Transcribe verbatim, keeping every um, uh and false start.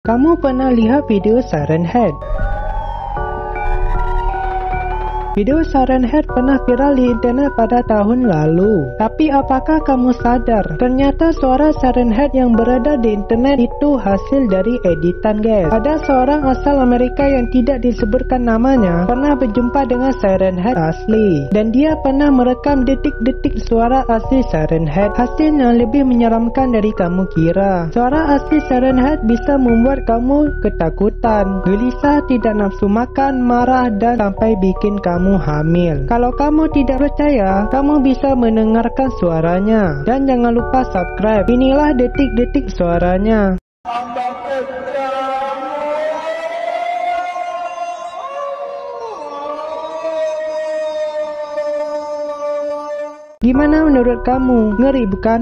Kamu pernah lihat video Siren Head? Video Siren Head pernah viral di internet pada tahun lalu. Tapi apakah kamu sadar, ternyata suara Siren Head yang berada di internet itu hasil dari editan, guys. Ada seorang asal Amerika yang tidak disebutkan namanya pernah berjumpa dengan Siren Head asli, dan dia pernah merekam detik-detik suara asli Siren Head. Hasilnya lebih menyeramkan dari kamu kira. Suara asli Siren Head bisa membuat kamu ketakutan, gelisah, tidak nafsu makan, marah, dan sampai bikin kamu hamil. Kalau kamu tidak percaya, kamu bisa mendengarkan suaranya. Dan jangan lupa subscribe. Inilah detik-detik suaranya. Gimana menurut kamu? Ngeri bukan?